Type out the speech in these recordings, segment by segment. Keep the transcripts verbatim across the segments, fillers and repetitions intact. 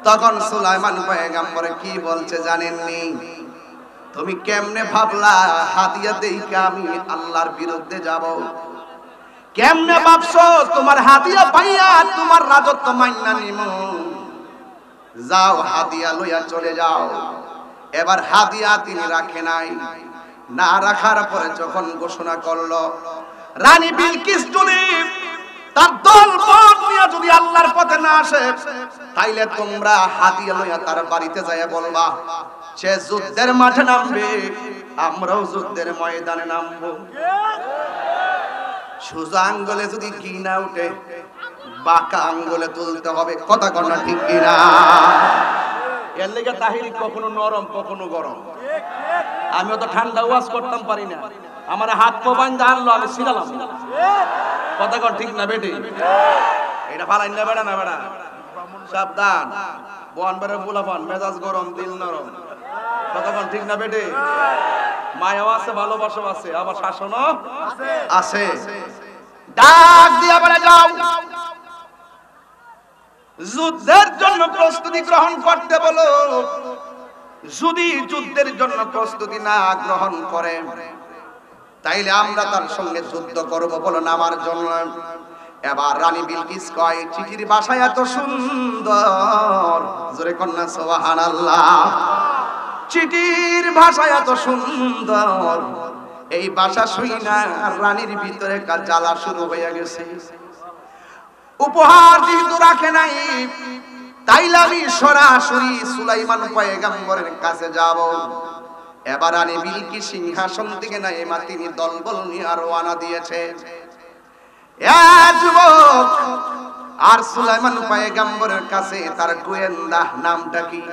তখন সুলাইমান পয়গম্বর কি বলছে জানেননি? তুমি কেমনে ভাবলা হাদিয়া দেইকে আমি আল্লাহর বিরুদ্ধে যাব? কেমনে ভাবছো তোমার হাদিয়া পাইয়া তোমার রাজত্ব মাইনা নিমু? যাও হাদিয়া লইয়া চলে যাও। এবার হাদিয়া তিনি রাখে নাই। না রাখার পরে যখন ঘোষণা করলো রানী বিলকিস যদি তার দলবল নিয়ে যদি আল্লাহর পথে না আসে, তাইলে তোমরা হাদিয়া লইয়া তার বাড়িতে যাইয়া বলবা সে যুদ্ধের মাঠে নামবে, আমরাও যুদ্ধের ময়দানে নামবো। সোজা আঙ্গুলে যদি ঘি না উঠে বাঁকা আঙ্গুলে তুলতে হবে। কথা কন্যা ঠিক কিনা? এর লেগে তাহিরি কখনো নরম কখনো গরম। আমিও তো ঠান্ডা ওয়াজ করতাম পারি না, আমার হাত পা বান্ধা আনলো আমি ছিলাম। কথা কন ঠিক না বেটি? এটা ফালাই না বেড়া না বেড়া, সাবধান। বন বেড়ে বুলাফান মেজাজ গরম দিল নরম। কথা কন ঠিক না বেটি? মায়াও আছে ভালোবাসাও আছে, আবার শাসনও আছে। ডাক দিয়া বলে যাও যুদ্ধের জন্য প্রস্তুতি গ্রহণ করতে বলো। যদি যুদ্ধের জন্য প্রস্তুতি না গ্রহণ করে তাইলে আমরা তার সঙ্গে যুদ্ধ করব বলো নামার জন্য। এবার রানী বিলকিস কয় চিঠির ভাষা এত সুন্দর, জোরে কন্যা সুবহানাল্লাহ। চিঠির ভাষা এত সুন্দর, এই ভাষা শুই না রানীর ভিতরে জ্বালা শুরু হয়ে গেছে। উপহার যেহেতু রাখে নাই, তাইলে আমি সরাসরি সুলাইমান পয়গম্বরের কাছে যাব। এবার রানী বিলকিস সিংহাসন থেকে নাইমা তিনি দলবল নিয়ে রওনা দিয়েছে। এ যুবক, আর সুলাইমান পয়গম্বরের কাছে তার গোয়েন্দা নামটা কি?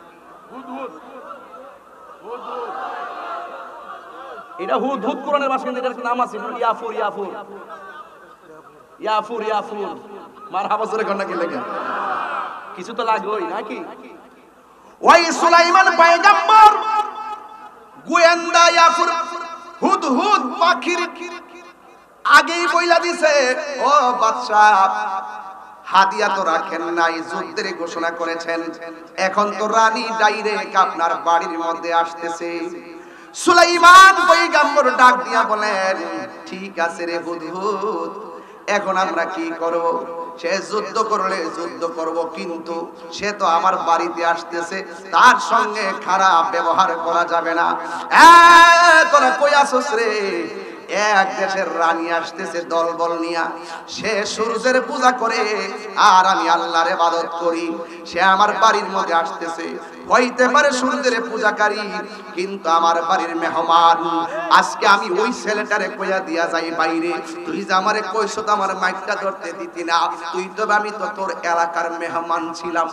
এটা হুদহুদ কোরআনের ভাষায় এটার নাম আছে ইয়াফুর। ইয়াফুর ইয়াফুর ইয়াফুর মারহাবা জোরে কন্যা কি লাগে? কিছু তো লাগবেই নাকি? ওই সুলাইমান পয়গম্বর গোয়েন্দা ইয়াফুর হুদহুদ পাখির আগেই বইলা দিছে, ও বাদশা হাদিয়া তো রাখেন নাই, যুদ্ধের ঘোষণা করেছেন, এখন তো রানী ডাইরেক্ট আপনার বাড়ির মধ্যে আসতেছে। সুলাইমান পয়গম্বর ডাক দিয়া বলেন ঠিক আছে রে হুদহুদ, এখন আমরা কি করব? সে যুদ্ধ করলে যুদ্ধ করব, কিন্তু সে তো আমার বাড়িতে আসতেছে, তার সঙ্গে খারাপ ব্যবহার করা যাবে না। এ তোরা কই আসছ রে? এক দেশের রানী আসতেছে দলবল নিয়া, সে সূর্যের পূজা করে আর আমি আল্লাহর ইবাদত করি। সে আমার বাড়ির মধ্যে আসতেছে, হইতে পারে সূর্যের পূজাকারী, কিন্তু আমার বাড়ির মেহমান। আজকে আমি ওই ছেলেটারে কইয়া দিয়া যাই বাইরে, তুই যে আমারে কইছ তো আমার মাইকটা ধরতে দিতি না, তুই তো আমি তো তোর এলাকার মেহমান ছিলাম।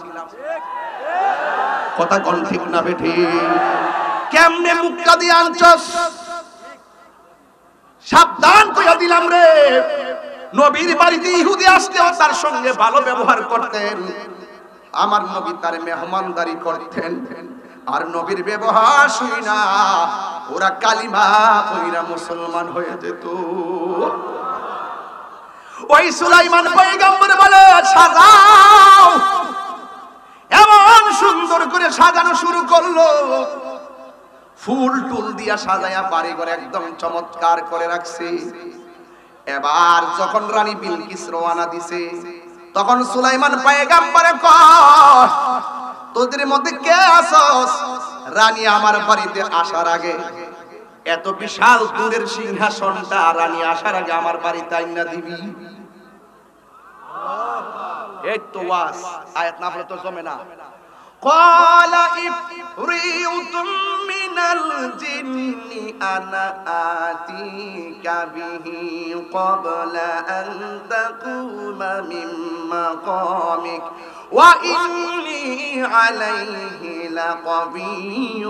কথা কোন ঠিক না বেঠি? কেমনে মুক্তা দিয়ে আনছস? সাবধান কইয়া দিলাম রে। নবীর বাড়িতে ইহুদি আসলেও তার সঙ্গে ভালো ব্যবহার করতেন, আমার নবী তার মেহমানদারি করতেন। আর নবীর ব্যবহার শুই না ওরা কালিমা কইরা মুসলমান হয়ে যেত। ওই সুলাইমান পয়গম্বর বলে সাজাও, এমন সুন্দর করে সাজানো শুরু করলো, ফুল টুল দিয়া সাজায়া বাড়ি ঘর একদম চমৎকার করে রাখছে। এবার যখন রানী বিলকিস রওনা দিছে, তখন সুলাইমান পয়গম্বরে কয় তোদের মধ্যে কে আছস? রানী আমার বাড়িতে আসার আগে এত বিশাল দূরের সিংহাসনটা রানী আসার আগে আমার বাড়িতে আইনা দিবি। এই তো ওয়াজ, আয়াত না পড়লে তো জমে না। قال إفريت من الجن أنا آتيك به قبل أن تقوم من مقامك وإني عليه لقوي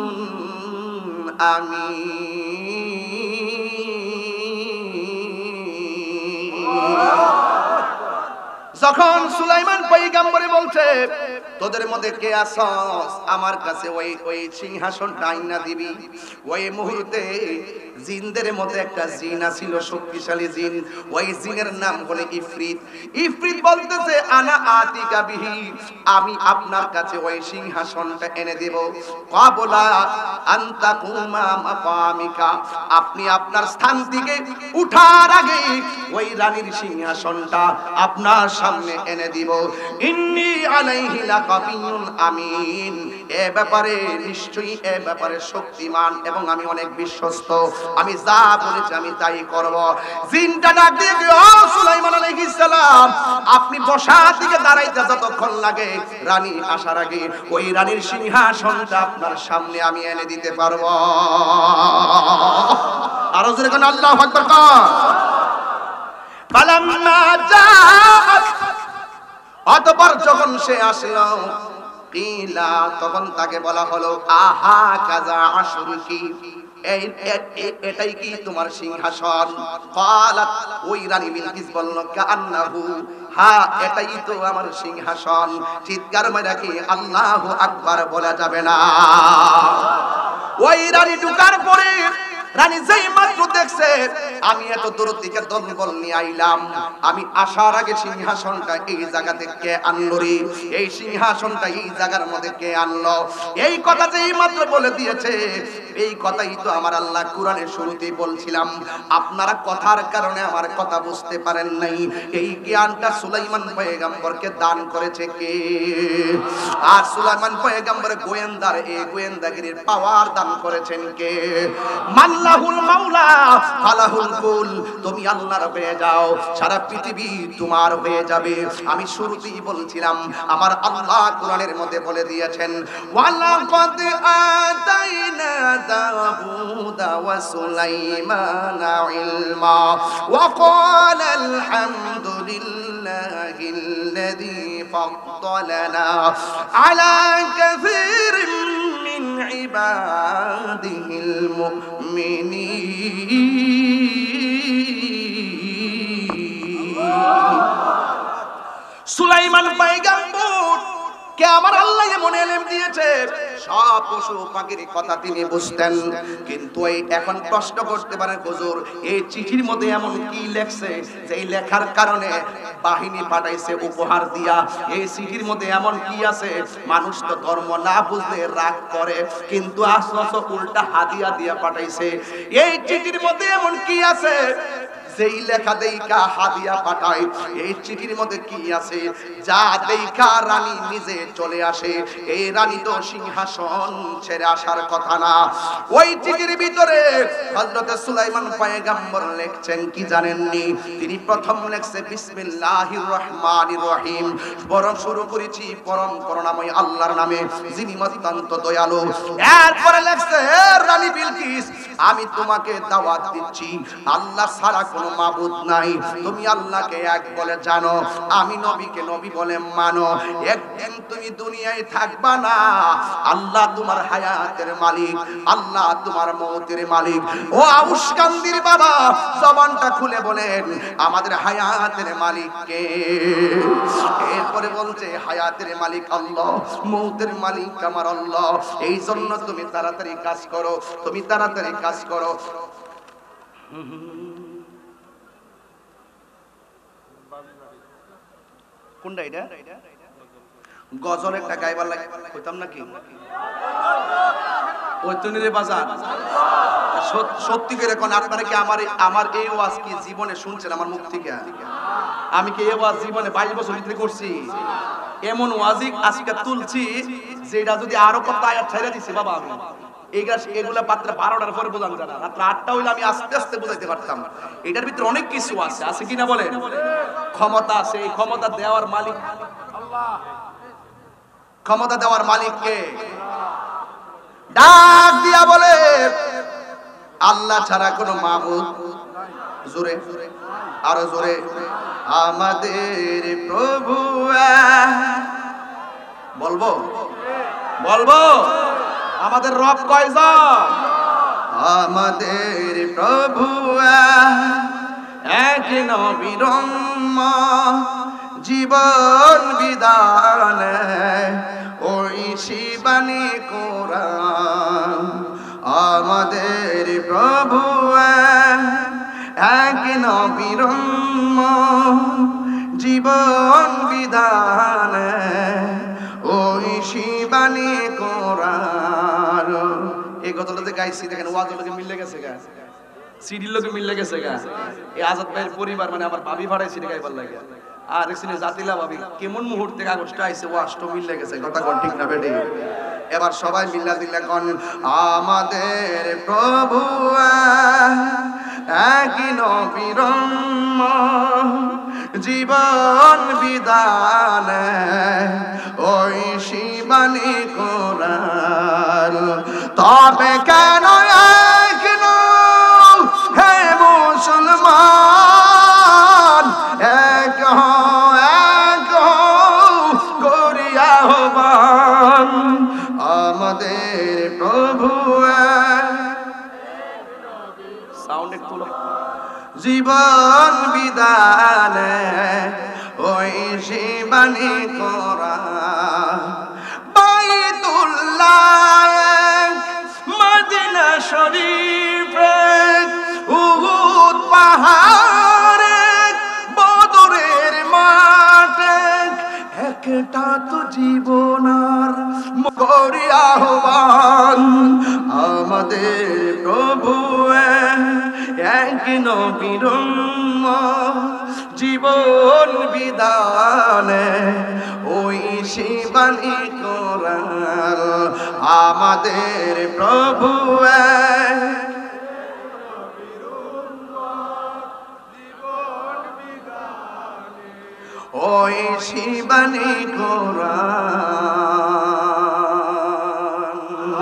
أمين যখন সুলাইমান পয়গম্বরে বলছে তোদের মধ্যে কে আসস আমার কাছে ওই ওই সিংহাসনটা আইনা দিবি, ওই মুহূর্তে জিনদের মধ্যে একটা জিন ছিল, শক্তিশালী জিন, ওই জিনের নাম হলো ইফরিত। ইফরিত বলতেছে আনা আতিকা বিহি, আমি আপনার কাছে ওই সিংহাসনটা এনে দেব, কাবলা আনতা কুমা মাকামিকা, আপনি আপনার স্থান থেকে উঠার আগে ওই রানীর সিংহাসনটা আপনার সামনে এনে দিব। ইন্নী আলাইহি লাকাবিয়ুন আমিন, এ ব্যাপারে নিশ্চয়ই এ ব্যাপারে শক্তিমান এবং আমি অনেক বিশ্বস্ত, আমি যা বলেছি আমি তাই করব। জিনটা ডাক দিয়ে ও সুলাইমান আলাইহিস সালাম, আপনি বসা থেকে দাঁড়াইতে যতক্ষণ লাগে রানী আসার আগে ওই রানীর সিংহাসনটা আপনার সামনে আমি এনে দিতে পারবো। আর জোরে কোন আল্লাহু আকবার কর। ফালাম্মা জাআত, অতঃপর যখন সে আসলো, কিলা তখন তাকে বলা হলো আহা কাজা আশরুকি, এই এটাই কি তোমার সিংহাসন? ক্বালাত, ওই রানী বিলকিস বলল কান্নাহু, হ্যাঁ এটাই তো আমার সিংহাসন। চিৎকার মেরে কি আল্লাহু আকবার বলা যাবে না? ওই রানী ঢুকার পরে রানী যেই মাত্র দেখছে আমি এত দূর থেকে দলবল নিয়ে আইলাম, আমি আসার আগে সিংহাসনটা এই জায়গা থেকে কে আনলো রে, এই সিংহাসনটা এই জায়গার মধ্যে কে আনলো, এই কথা যেই মাত্র বলে দিয়েছে, এই কথাই তো আমার আল্লাহ কোরআনের শুরুতেই বলছিলাম, আপনারা কথার কারণে আমার কথা বুঝতে পারেন নাই। এই জ্ঞানটা সুলাইমান পয়গম্বরকে দান করেছে কে? আর সুলাইমান পয়গম্বর গোয়েন্দার এই গোয়েন্দাগিরির পাওয়ার দান করেছেন কে? মাল্লাহুল মাওলা ফালাহুল কুল, তুমি আল্লাহর হয়ে যাও, সারা পৃথিবী তোমার হয়ে যাবে। আমি শুরুতেই বলছিলাম আমার আল্লাহ কোরআনের মধ্যে বলে দিয়েছেন ওয়ালাকাদ আতাইনা দাউদা ওয়া সুলাইমানা ইলমা ওয়া ক্বালা আলহামদুলিল্লাহিল্লাযী ফাদ্দালানা আলা কাসীরিন মিন ইবাদিহিল মুমিনিন। সুলাইমান পয়গম্বর কে আমার আল্লাহ এমন ইলম দিয়েছে, সব পশু পাখির কথা তিনি বুঝতেন, কিন্তু এই এখন প্রশ্ন করতে পারেন হুজুর এই চিঠির মধ্যে এমন কি লেখছে যে এই লেখার কারণে বাহিনী পাঠাইছে উপহার দিয়া, এই চিঠির মধ্যে এমন কি আছে? মানুষ তো ধর্ম না বুঝলে রাগ করে, কিন্তু আসলে উল্টা হাদিয়া দিয়া পাঠাইছে। এই চিঠির মধ্যে এমন কি আছে যেই লেখা দেইকা হাদিয়া পাঠায়? এই চিঠির মধ্যে কি আছে যা দেইকা রানী নিজে চলে আসে? এই রানী তো সিংহাসন ছেড়ে আসার কথা না। ওই চিঠির ভিতরে হযরত সুলাইমান পয়গম্বর লিখছেন কি জানেননি? তিনি প্রথম লিখছে বিসমিল্লাহির রহমানির রহিম, পরম শুরু করেছি পরম করুণাময় আল্লাহর নামে যিনি অত্যন্ত দয়ালু। এরপরে লিখছে রানী বিলকিস, আমি তোমাকে দাওয়াত দিচ্ছি আল্লাহ ছাড়া কোনো মাবুদ নাই, তুমি আল্লাহকে এক বলে জানো, আমি নবীকে নবী বলে মানো। একদিন তুমি দুনিয়ায় থাকবা না, আল্লাহ তোমার হায়াতের মালিক, আল্লাহ তোমার মওতের মালিক। ও আউশকান্দির বাবা জবানটা খুলে বলেন আমাদের হায়াতের মালিক কে? এরপরে বলছে হায়াতের মালিক আল্লাহ, মওতের মালিক আমার আল্লাহ। এই জন্য তুমি তাড়াতাড়ি কাজ করো, তুমি তাড়াতাড়ি কাজ করো। কোনটা এটা? গজল একটা গাইবার লাগে কইতাম নাকি? ওই তনিরে বাজার সত্যি করে কোন আপনারা কি আমার আমার এই ওয়াজ কি জীবনে শুনছেন আমার মুখ থেকে? আমি কি এই ওয়াজ জীবনে বাইশ বছর ভিতরে করছি? এমন ওয়াজি আজকে তুলছি যেটা যদি আরো কত আয়াত ছেড়ে দিছি বাবা, আমি এগুলা পাত্রে বারোটার পরে বোঝান জানা, রাত্রে আটটা হইলে আমি আস্তে আস্তে বুঝাইতে পারতাম। এটার ভিতরে অনেক কিছু আছে, আছে কিনা বলেন? ক্ষমতা আছে, এই ক্ষমতা দেওয়ার মালিক আল্লাহ। ক্ষমতা দেওয়ার মালিক কে? ডাক দিয়া বলে আল্লাহ ছাড়া কোনো মাবুদ। জোরে আরো জোরে, আমাদের প্রভু। বলবো বলবো আমাদের রব কয়জন? আমাদের প্রভু এক নবীর জীবন বিধানে ওই শিবানী কোরআন আমাদের প্রভু এক নবীর জীবন বিধানে ওই শিবানী কোরআন। এই কথাটাতে গাইছি দেখেন, ওয়াজের লোকে মিলে গেছে গা, সিডির লোকে মিলে গেছে গা। এই আজাদ ভাইয়ের পরিবার মানে আমার ভাবি ভাড়াইছি গাইবার লাগে। আর এখানে জাতিলা ভাবি কেমন মুহূর্তে কাগজটা আইছে, ও আষ্ট মিলে গেছে। কথা কোন ঠিক না বেটি? এবার সবাই মিল্লা দিল্লা কোন আমাদের প্রভু এক নবীর জীবন বিধানে ওই শিবানী কোরআন। তবে কেন এক হে মুসলমান এক এক করিয়া হবান আমাদের প্রভু সাউন্ড একটু জীবন বিধানে ওই শিবানী কোরআন। বাইতুল্লাহ মদিনা শরীফ উহুদ পাহাড়ে বদরের মাঠে একটা তো জীবনার করিয়া আহ্বান আমাদের প্রভু এক নবীর জীবন বিধানে ওই শিবানী কোরআন আমাদের প্রভু ওই শিবানী কোরআন।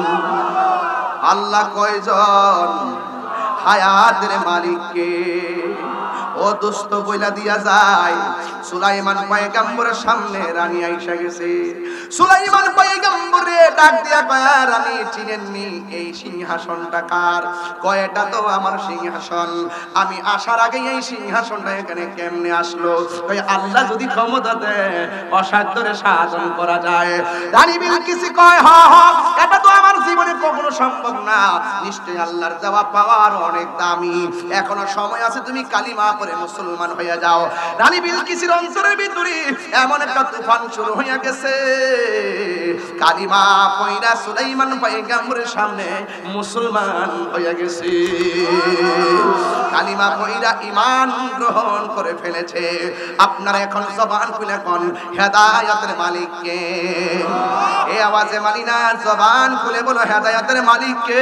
আল্লাহ কয়জন হায়াতের মালিককে ও দোস্ত বইলা দিয়া যায়। সুলাইমান পয়গম্বরের সামনে রানী আইসা গেছে। সুলাইমান পয়গম্বরে ডাক দিয়া কয়, রানী চিনেননি এই সিংহাসনটা কার? কয় এটা তো আমার সিংহাসন, আমি আসার আগে এই সিংহাসনটা এখানে কেমনে আসলো? কয় আল্লাহ যদি ক্ষমতা দেয় অসাধ্যরে সাধন করা যায়। রানী বিলকিস কয় হ্যাঁ হ্যাঁ এটা তো আমার জীবনে কখনো সম্ভব না, নিশ্চয়ই আল্লাহর দেওয়া পাওয়ার অনেক দামি, এখনো সময় আছে, তুমি কালিমা পড়ে মুসলমান হয়ে যাও। রানী বিলকিসের অন্তরের ভিতরে এমন একটা তুফান শুরু হয়ে গেছে, কালিমা পয়রা সুলাইমান পয়গম্বরের সামনে মুসলমান হয়ে গেছে। কালিমা পয়রা ঈমান গ্রহণ করে ফেলেছে। আপনারা এখন জবান খুলে কোন হেদায়েতের মালিক কে? এই আওয়াজে মালিনা জবান খুলে বলো হেদায়েতের মালিক কে?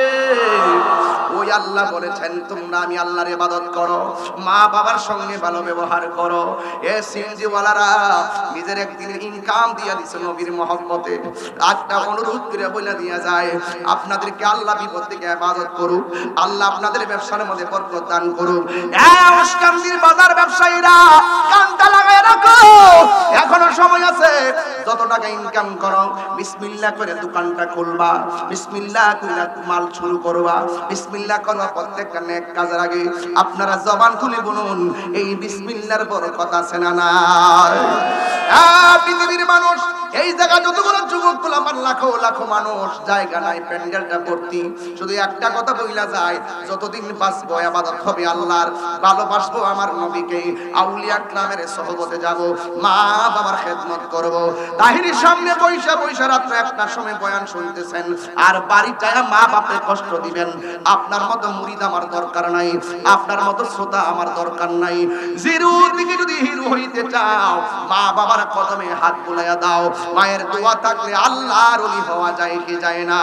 ওই আল্লাহ বলেছেন তোমরা আমি আল্লাহর ইবাদত করো, মা বাবার সঙ্গে ভালো ব্যবহার করো। এ সিনজিওয়ালারা নিজের একদিন ইনকাম দিয়া দিছে নবীর মহব্বতে। একটা অনুরোধ করে বলে দিয়া যায়, আপনাদেরকে আল্লাহ বিপদ থেকে ইবাদত করুক, আল্লাহ আপনাদের ব্যবসার মধ্যে বরকত দান করুক। এ ওসকান্দির বাজার ব্যবসায়ীরা কানটা লাগায় রাখো, এখনো সময় আছে। যত টাকা ইনকাম করো বিসমিল্লাহ করে দোকানটা খুলবা, বিসমিল্লাহ কইরা মাল শুরু করবা, বিসমিল্লাহ করবা প্রত্যেকটা নেক কাজের আগে। আপনারা জবান খুলে বলুন এই বিসমিল্লাহর বরকত আছে না নাই? পৃথিবীর মানুষ এই জায়গা যতগুলো যুবক গোলাপান লাখো লাখো মানুষ, জায়গা নাই, প্যান্ডেলটা ভর্তি। শুধু একটা কথা বইলা যায়, যতদিন বাঁচবো ইবাদত হবে আল্লাহর, ভালোবাসবো আমার নবীকে, আউলিয়া کرامের সহবতে যাব, মা বাবার খেদমত করব। তাহিরির সামনে বৈশা বৈশা রাত্রে একটার সময় বয়ান শুনতেছেন আর বাড়িটায় মা বাপে কষ্ট দিবেন। আপনার মতো মুরিদ আমার দরকার নাই, আপনার মতো শ্রোতা আমার দরকার নাই। জিরোর দিকে যদি হিরো হইতে চাও মা বাবার কদমে হাত বুলাইয়া দাও। মায়ের দোয়া থাকলে আল্লাহর ওলি হওয়া যায় কি যায় না?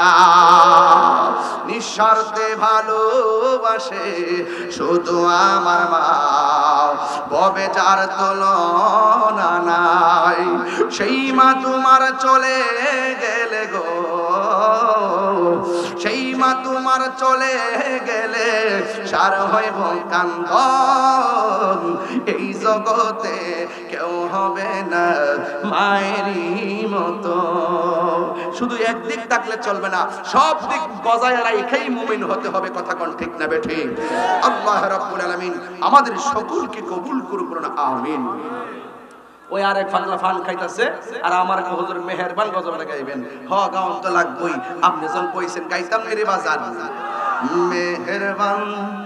নিঃস্বার্থে ভালোবাসে শুধু আমার মা, ববে যার তুলনা নাই, সেই মা তোমার চলে গেলে গো, সেই মা তোমার চলে গেলে সার হইব কান্দন। এই জগতে কেউ হবে না মায়েরই মতো। শুধু একদিক থাকলে চলবে না, সব দিক বজায় রাখাই মুমিন হতে হবে। কথা কোন ঠিক না বেঠি? আল্লাহ রাব্বুল আলামিন আমাদের সকলকে কবুল করুন, আমিন। ওই আরেক ফাগলা ফান খাইতেছে আর আমার হুজুর মেহেরবান গজলটা গাইবেন। হ গাওন তো লাগবই, আপনি যখন কইছেন গাইতাম মেরে বাজার মেহেরবান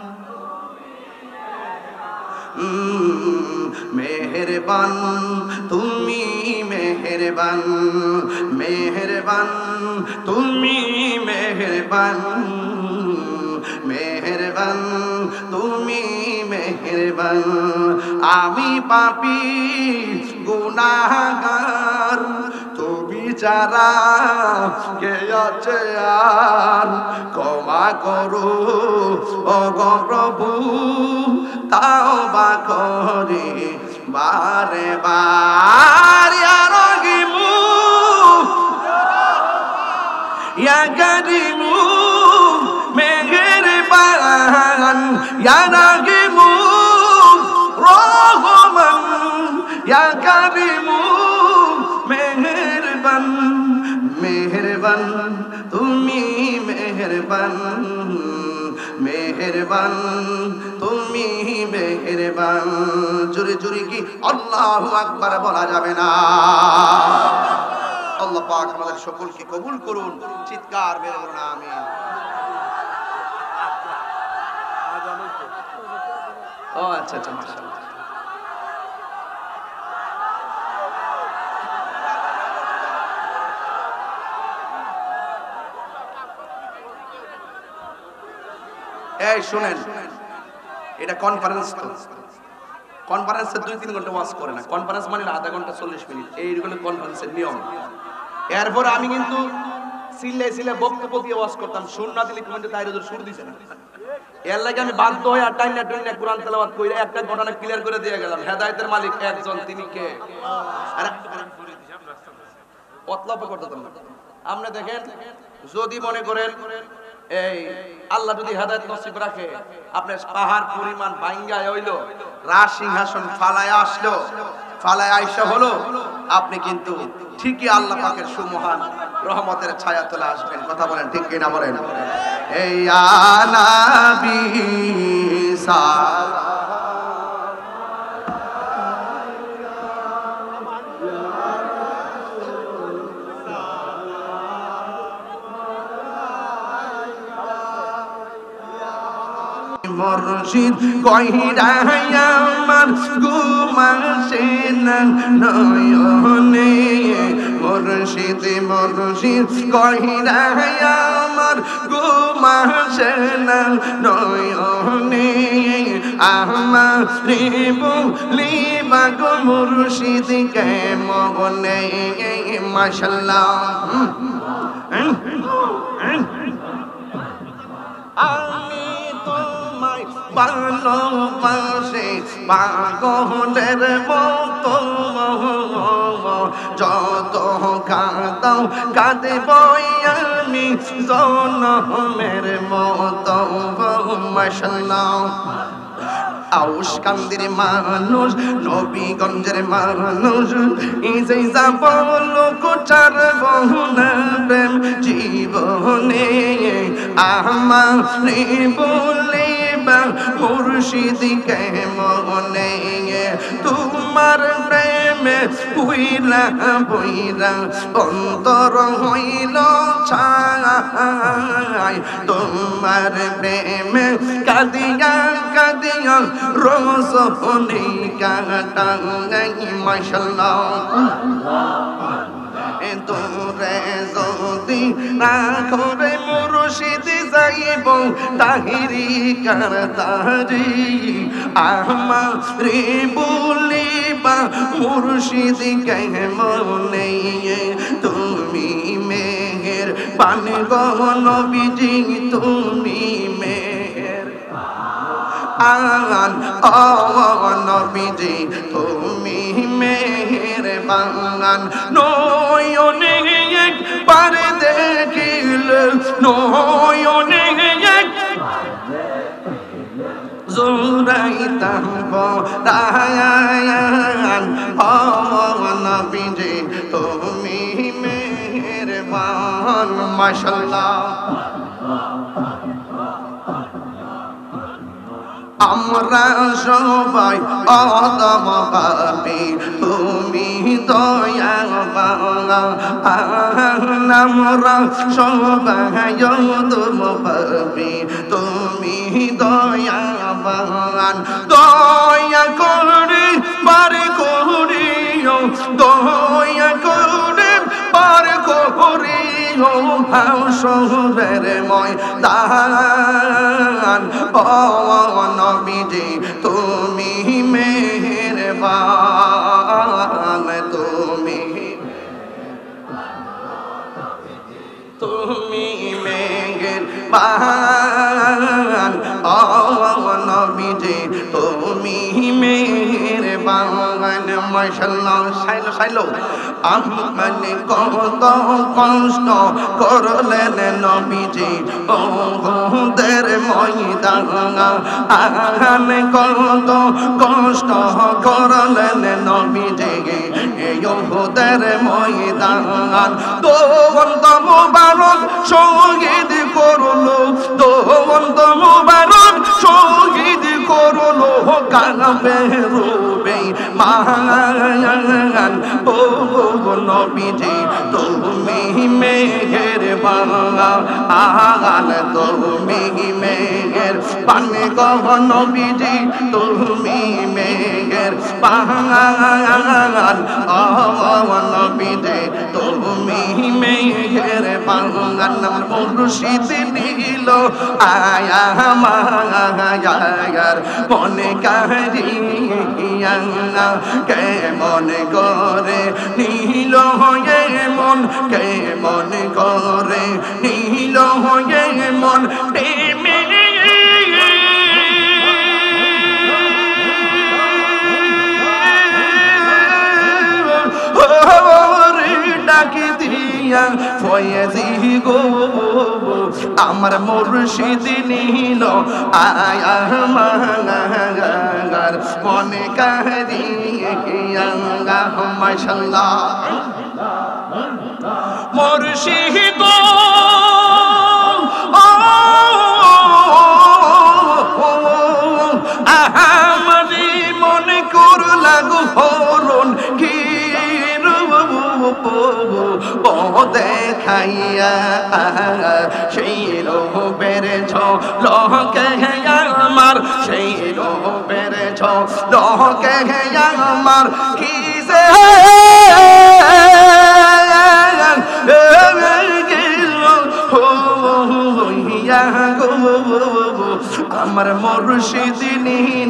মেহেরবান তুমি মেহেরবান মেহেরবান তুমি মেহেরবান মেহেরবান তুমি মেহেরবান আমি পাপী গুনাহগার তুমি যারা কে আছে আর ক্ষমা করো ও গো প্রভু তাওবা করে বারে বার ইয়া রহিমু ইয়া কারিমু মেহেরবান ইয়া রহিমু রহমান ইয়া কারিমু মেহেরবান মেহেরবান তুমি মেহেরবান মেহেরবান তুমি মেহেরবান। জোরে জোরে কি আল্লাহু আকবার বলা যাবে না? আল্লাহ পাক আমাদের সকলকে কবুল করুন, চিৎকার মেরে বলুন আমিন। ও আচ্ছা আচ্ছা মাশাআল্লাহ। এই শুনেন, এটা কনফারেন্স, তো কনফারেন্সে দুই তিন ঘন্টা ওয়াজ করে না, কনফারেন্স মানে আধা ঘন্টা চল্লিশ মিনিট, এইগুলো কনফারেন্সের নিয়ম। এরপর আমি কিন্তু সিল্লাই সিল্লাই বক্তব্য দিয়ে ওয়াজ করতাম, সুর না দিলে কমেন্টে তাই হুজুর সুর দিছে না, এর লাগে আমি বাধ্য হয়ে আর টাইম না টাইম কোরআন তেলাওয়াত কইরা একটা ঘটনা ক্লিয়ার করে দিয়ে গেলাম। হেদায়েতের মালিক একজন, তিনি কে? আরে অতলাপ করতেন না। আপনি দেখেন, যদি মনে করেন এই আল্লাহ যদি হেদায়েত নসিব রাখে, আপনার পাহাড় পরিমাণ ভাঙ্গা হইলো, রাজ সিংহাসন ফালায় আসলো, ফালায় আইসা হলো, আপনি কিন্তু ঠিকই আল্লাহ পাকের সুমহান রহমতের ছায়া তলে আসবেন। কথা বলেন ঠিক কিনা বলেন? এই আনাবি সা মুর্শিদ কইরা আমার ঘুমাসে না নয়নে, মুর্শিদ মুর্শিদ কইরা আমার ঘুমাসে না নয়নে, আমার বলিবা গো মুর্শিদ কে মনে। মাশাআল্লাহ। আমি তোমায় ভালোবাসি পাগলের মতো, যত কাঁদাও কাঁদব আমি জনমের মতো। মাশাআল্লাহ। আউশ কান্দির মানুষ, নবীগঞ্জের মানুষ, এই যে যাব লোকটার বহুনা প্রেম জীবনে, আমার বলিবা মুর্শিদ কে মনে, তোমার প্রেমে বইরা বইরা অন্তর হইল ছাই, তোমার প্রেমে কাঁদিয়া কাঁদিয়া রোজনি কাটাই। মাশাআল্লাহ। তোরে যদি না করে মুর্শিদ যাইব তাহিরি কারতারি, আমারে বলিবা মুর্শিদ কে মনে, তুমি মেহের বান গো নবীজি, তুমি মেহের আন ও নবীজি, তুমি মেহেরবান। নয়নে একবার দেখিলে, নয়নে জুরাইতাম পরায়ান, ও নবীজি তুমি মেহেরবান। মাশাআল্লাহ। আমরা সবাই আদম পাপী, তুমি দয়া আমরা সবাই তুম পাবি তুমি দয়াবান দয়া করে পারে করিও দয়া করে পারে করিও হাসরের ময়দান ও নবীজি তুমি মেহেরবান তুমি তুমি মেহেরবান ও নবীজি তুমি মেহেরবান মাশাআল্লাহ সাইলো সাইলো আমি কত কষ্ট করলেন নবীজি ওহুদের ময়দান আমি কত কষ্ট করলেন নবীজি ওহুদের ময়দান দোবন্ত মুবারক শহীদ করলো দোবন্ত মুবারক শহীদ করলো কাবে রূপে মান ও নবীজি তুমি মেহেরবান তুমি মেহেরবান গো নবীজি তুমি মেহেরবান ও নবীজি তুমি মেহেরবান আমার মুর্শিদ নীল আয়া মায়ার মনে কারিয়া কেমন করে নীল হয়ে মন কেমন করে নীল হয়ে মন প্রেমে ডাকি দিয়া ফয়েজি গো আমার মুর্শিদ নীল আয়া মায়ার মনে কারিয়া মাশাআল্লাহ মুর্শিদ আহামদি মনে কর লাগু হরণ কি ও দেখাইয়া সেই রূপের ঝলকে আমার সেই রূপের ঝলকে আমার কি যে আমার মুর্শিদ নীল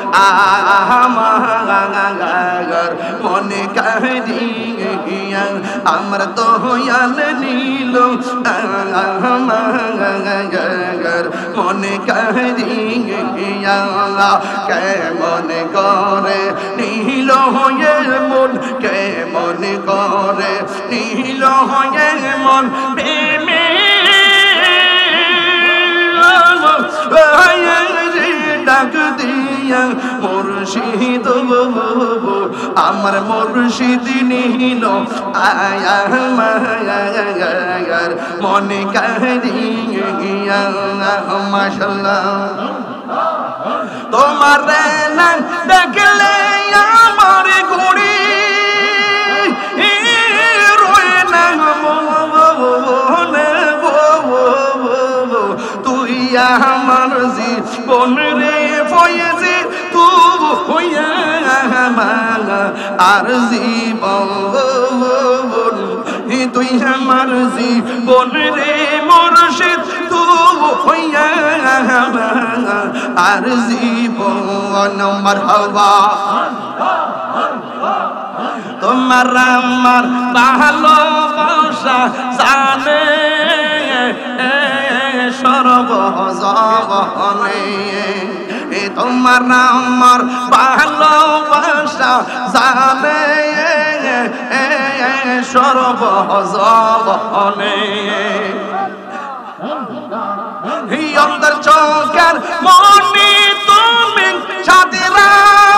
আমার মনে কারিয়া আমার দয়াল নীল আমার মনে কারিয়া কেমন করে নীল হয়ে মন কেমন করে নীল হয়ে মন প্রেমে ডাক দিয়া মুর্শিদ আমার মুর্শিদ নীল আয়া মায়ার মনে কারিয়া মাশাআল্লাহ তোমার না দেখলে আমার ঘুড়ি রয়ে না তুই আমার জীবন রে ফয়েজি তুই আর জীবন তুই আমার জীবন রে মুর্শিদ তুই আর জীবন মারহাবা তোমার আমার ভালোবাসা জানে সর্বজনে তোমার আমার ভালোবাসা জানে সর্বজনে অন্তর চোখের মনে তুমি সাদিরা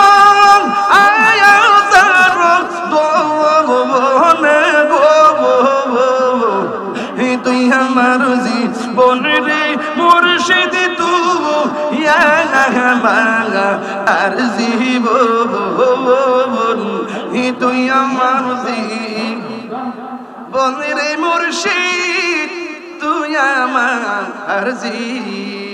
তুই আমার জীবন রে মুর্শিদ তুই আর জীবন তুই আমার জীবনের মুর্শিদ তুই আমার জীবন